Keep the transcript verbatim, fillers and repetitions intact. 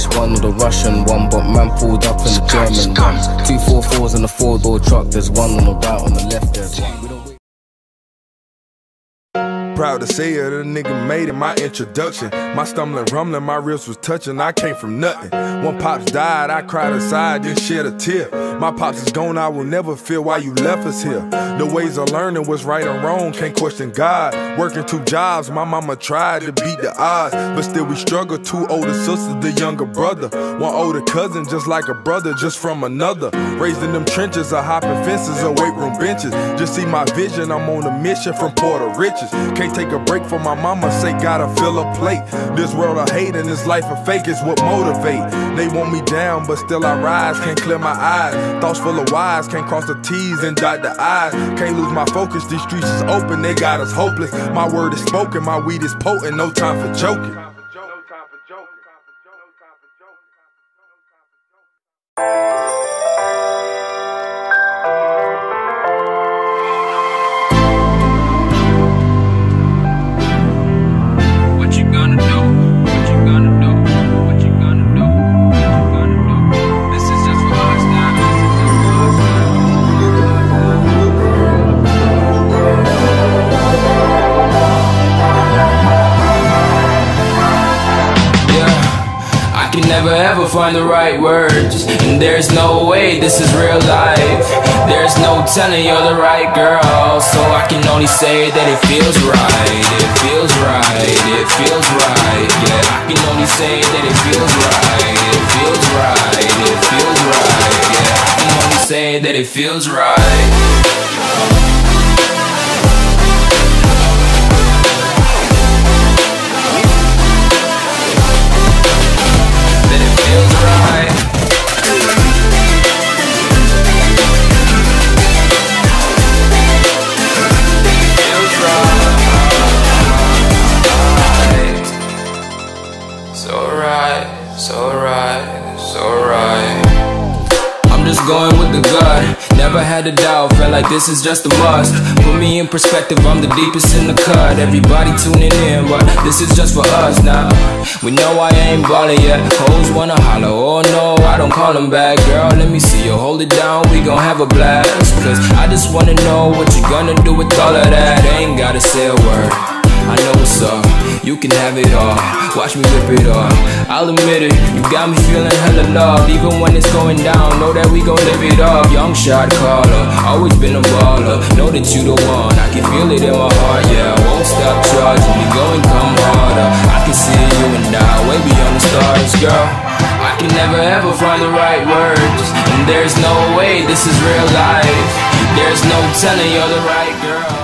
one or the Russian one, but man pulled up in the German one. Two four fours in a four-door truck, there's one on the right, on the left there's one. We don't wait. Proud to say it, a nigga made it, my introduction. My stumbling, rumbling, my ribs was touching, I came from nothing. When Pops died, I cried aside, then shed a tear. My Pops is gone, I will never feel why you left us here. The ways of learning what's right and wrong, can't question God. Working two jobs, my mama tried to beat the odds, but still we struggle. Two older sisters, the younger brother. One older cousin, just like a brother, just from another. Raised in them trenches, a hopping fences, or weight room benches. Just see my vision, I'm on a mission from poor to riches. Can't take a break for my mama, say gotta fill a plate. This world of hate and this life of fake is what motivate. They want me down, but still I rise, can't clear my eyes. Thoughts full of whys, can't cross the T's and dot the I's. Can't lose my focus, these streets is open, they got us hopeless. My word is spoken, my weed is potent, no time for joking. Never ever find the right words, and there's no way this is real life. There's no telling you're the right girl, so I can only say that it feels right. It feels right, it feels right. Yeah, I can only say that it feels right. It feels right, it feels right. Yeah, I can only say that it feels right. Going with the gut, never had a doubt, felt like this is just a must. Put me in perspective, I'm the deepest in the cut. Everybody tuning in, but this is just for us now. We know I ain't ballin' yet, hoes wanna holler, oh no, I don't call them back. Girl, let me see you hold it down, we gon' have a blast. Cause I just wanna know what you gonna do with all of that. Ain't gotta say a word, I know what's up, you can have it all. Watch me rip it off, I'll admit it, you got me feeling hella love. Even when it's going down, know that we gon' live it up. Young shot caller, always been a baller. Know that you the one, I can feel it in my heart. Yeah, I won't stop charging me, go and come harder. I can see you and I, way beyond the stars, girl. I can never ever find the right words, and there's no way this is real life. There's no telling you're the right girl.